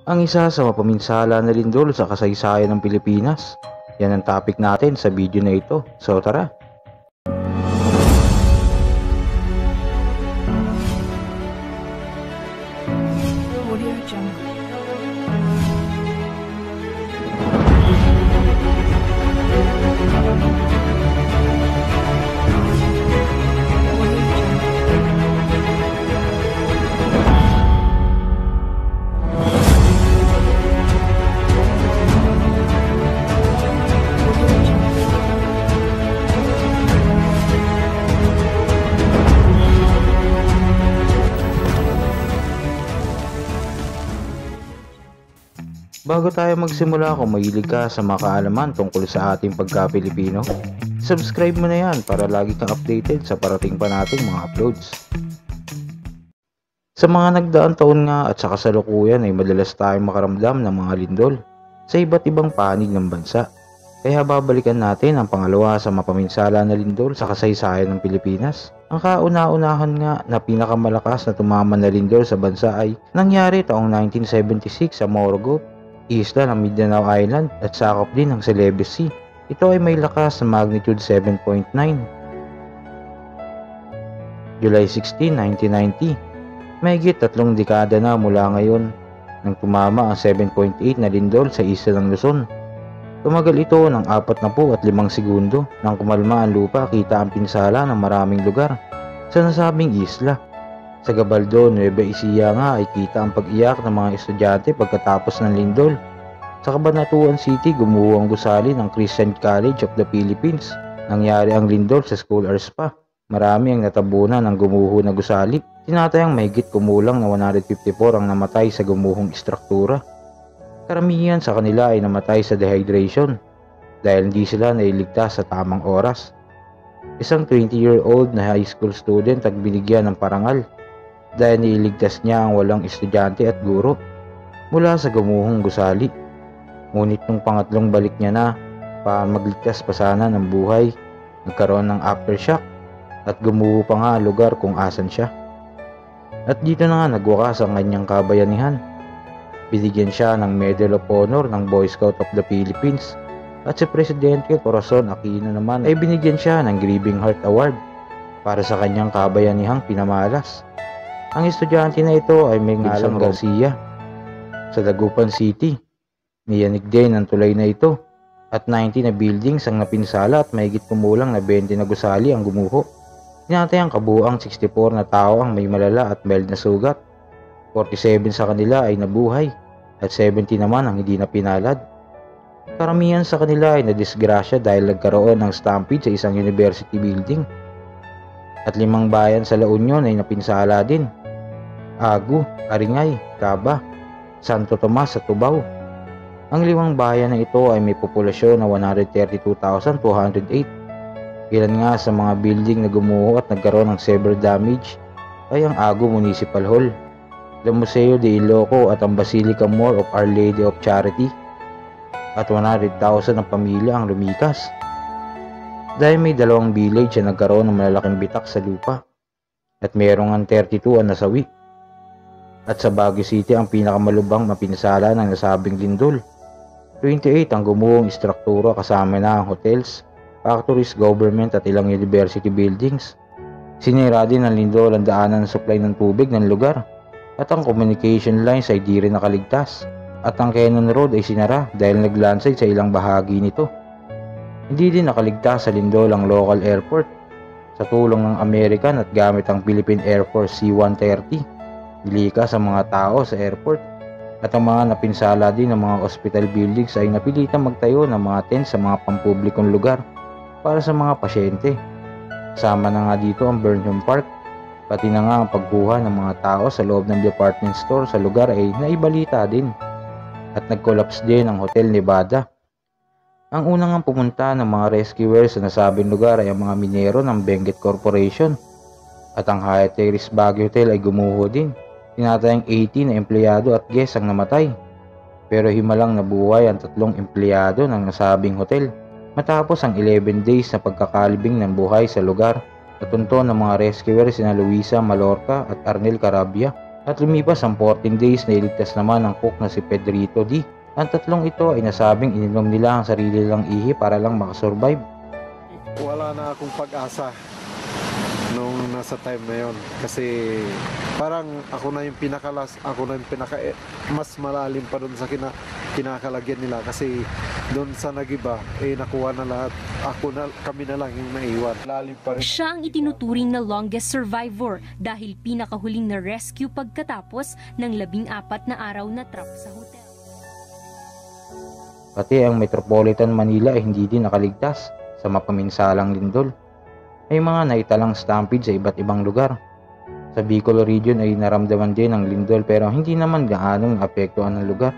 ang isa sa mapaminsala na lindol sa kasaysayan ng Pilipinas. Yan ang topic natin sa video na ito. So tara! Audio Jungle. Bago tayo magsimula, kung mahilig ka sa mga kaalaman tungkol sa ating pagka-Pilipino, subscribe mo na yan para lagi kang updated sa parating pa nating mga uploads. Sa mga nagdaang taon nga at sa kasalukuyan ay madalas tayong makaramdam ng mga lindol sa iba't ibang panig ng bansa. Kaya babalikan natin ang pangalawa sa mapaminsala na lindol sa kasaysayan ng Pilipinas. Ang kauna-unahan nga na pinakamalakas na tumama na lindol sa bansa ay nangyari taong 1976 sa Morocco, isla ng Mindanao Island at sakop din ng Celebes Sea. Ito ay may lakas na magnitude 7.9. July 16, 1990. Mahigit 3 dekada na mula ngayon nang tumama ang 7.8 na lindol sa isla ng Luzon. Tumagal ito ng 45 segundo nang kumalma ang lupa, kita ang pinsala ng maraming lugar sa nasabing isla. Sa Gabaldon, Nueva Ecija nga ay kita ang pag-iyak ng mga estudyante pagkatapos ng lindol. Sa Cabanatuan City, gumuho ang gusali ng Christian College of the Philippines. Nangyari ang lindol sa school hours pa. Marami ang natabunan ng gumuho na gusali. Tinatayang mahigit kumulang na 154 ang namatay sa gumuhong istruktura. Karamihan sa kanila ay namatay sa dehydration dahil hindi sila nailigtas sa tamang oras. Isang 20-year-old na high school student ang binigyan ng parangal dahil niiligtas niya ang 8 estudyante at guro mula sa gumuhong gusali. Ngunit nung pangatlong balik niya na para magligtas pa sana ng buhay, nagkaroon ng aftershock at gumuho pa nga lugar kung asan siya. At dito na nga nagwakas ang kanyang kabayanihan. Binigyan siya ng Medal of Honor ng Boy Scout of the Philippines at si Presidente Corazon Aquino naman ay binigyan siya ng Grieving Heart Award para sa kanyang kabayanihang pinamalas. Ang estudyante na ito ay may ngalang Garcia sa Dagupan City. Niyanig din ang tulay na ito at 90 na buildings ang napinsala at mahigit kumulang na 20 na gusali ang gumuho. Tinatayang kabuuang 64 na tao ang may malala at mild na sugat. 47 sa kanila ay nabuhay at 70 naman ang hindi napinalad. Karamihan sa kanila ay nadisgrasya dahil nagkaroon ng stampede sa isang university building. At 5 bayan sa La Union ay napinsala din. Agu, Aringay, Caba, Santo Tomas at Tubao. Ang 5 bayan na ito ay may populasyon na 132,208. Ilan nga sa mga building na gumuho at nagkaroon ng severe damage ay ang Agu Municipal Hall, the Museo de Iloco at ang Basilica More of Our Lady of Charity. At 100,000 na pamilya ang lumikas dahil may 2 village na nagkaroon ng malalaking bitak sa lupa at mayroong ang 32 ang nasawi. At sa Baguio City ang pinakamalubhang mapinsala ng nasabing lindol. 28 ang gumuhong istruktura kasama na ang hotels, factories, government at ilang university buildings. Sinira din ng lindol ang daanan ng supply ng tubig ng lugar at ang communication lines ay di rin nakaligtas. At ang Cannon Road ay sinara dahil naglandslide sa ilang bahagi nito. Hindi din nakaligtas sa lindol ang local airport. Sa tulong ng American at gamit ang Philippine Air Force C-130, nilikas ang mga tao sa airport. At ang mga napinsala din ng mga hospital buildings ay napilitang magtayo ng mga tent sa mga pampublikong lugar para sa mga pasyente. Kasama na nga dito ang Burnham Park, pati na nga ang pagkuha ng mga tao sa loob ng department store sa lugar ay naibalita din. At nag-collapse din ang Hotel Nevada. Ang unang ang pumunta ng mga rescuers sa nasabing lugar ay ang mga minero ng Benguet Corporation. At ang Hyatt Terrace Baguio Hotel ay gumuho din. Tinatayang 80 na empleyado at guest ang namatay. Pero himalang nabuhay ang 3 empleyado ng nasabing hotel matapos ang 11 days na pagkakalibing ng buhay sa lugar. Natunto ng mga rescuers sina Luisa Malorca at Arnel Carabia. At lumipas ang 14 days na iligtas naman ang cook na si Pedrito D. Ang tatlong ito ay nasabing ininom nila ang sarili lang ihi para lang makasurvive. Wala na akong pag-asa nung nasa time na yon kasi parang ako na yung mas malalim pa doon sa kinakalagyan nila kasi doon sa nagiba nakuha na lahat, kami na lang yung naiwan. Lalim pa rin. Siya ang itinuturing na longest survivor dahil pinakahuling na rescue pagkatapos ng 14 na araw na trap sa hotel. Pati ang Metropolitan Manila ay hindi din nakaligtas sa mapaminsalang lindol. May mga naitalang stampede sa iba't ibang lugar. Sa Bicol region ay naramdaman din ang lindol pero hindi naman gaanong naapektuhan ng lugar.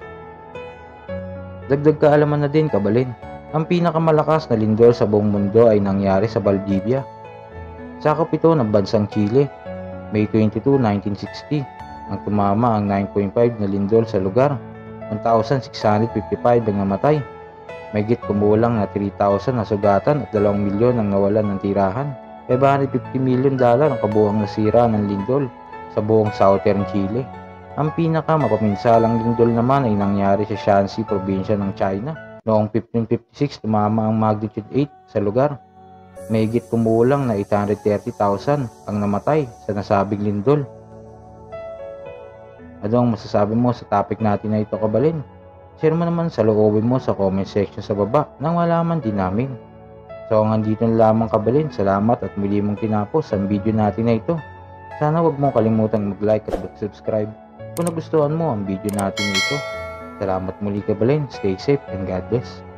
Dagdag kaalaman na din kabalin, ang pinakamalakas na lindol sa buong mundo ay nangyari sa Valdivia. Sakop ito ng bansang Chile, May 22, 1960, ang tumama ang 9.5 na lindol sa lugar, 1,655 ang namatay. Mahigit kumulang na 3,000 na sugatan at 2 milyon ang nawalan ng tirahan. $550 million ang kabuuang nasira ng lindol sa buong southern Chile. Ang pinaka mapaminsalang lindol naman ay nangyari sa Shanxi probinsya ng China. Noong 1556 tumama ang magnitude 8 sa lugar. Mahigit kumulang na 830,000 ang namatay sa nasabing lindol. Ano ang masasabi mo sa topic natin na ito kabalin? Share mo naman sa loobin mo sa comment section sa baba nang malaman din namin. So hanggang dito na lamang kabalin, salamat at muli mong tinapos ang video natin na ito. Sana wag mong kalimutang mag-like at mag-subscribe kung nagustuhan mo ang video natin na ito. Salamat muli kabalin, stay safe and God bless.